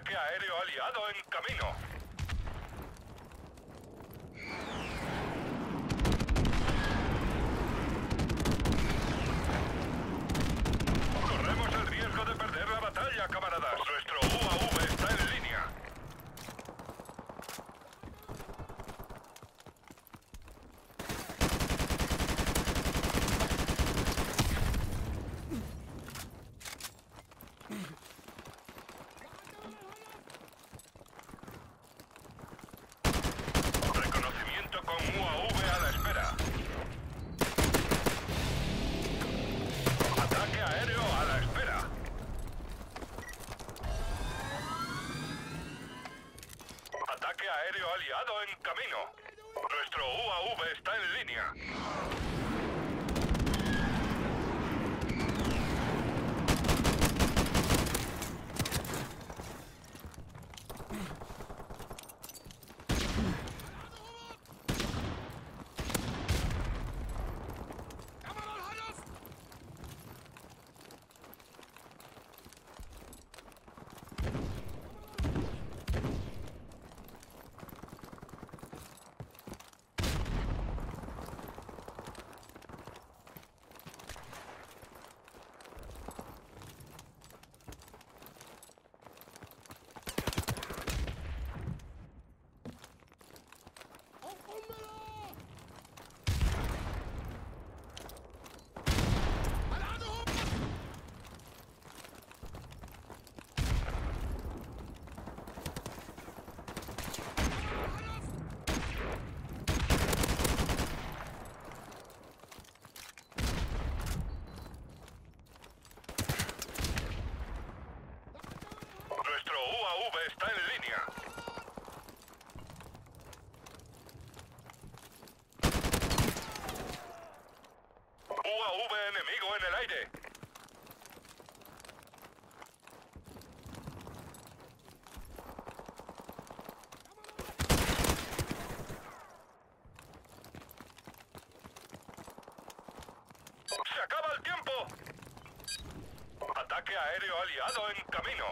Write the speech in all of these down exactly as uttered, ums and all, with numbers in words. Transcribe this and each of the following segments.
Ataque aéreo aliado en camino. Corremos el riesgo de perder la batalla, camaradas. Nuestro U A V está en línea. Reconocimiento con U A V a la espera. Ataque aéreo a la espera. Ataque aéreo aliado en camino. Nuestro U A V está en línea. Nuestro U A V está en línea. U A V enemigo en el aire. ¡Se acaba el tiempo! Ataque aéreo aliado en camino.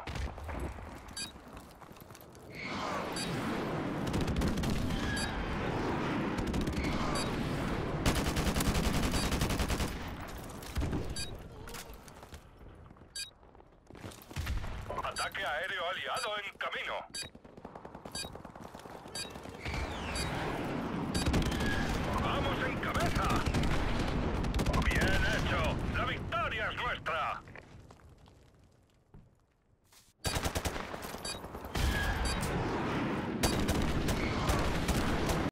Ataque aéreo aliado en camino.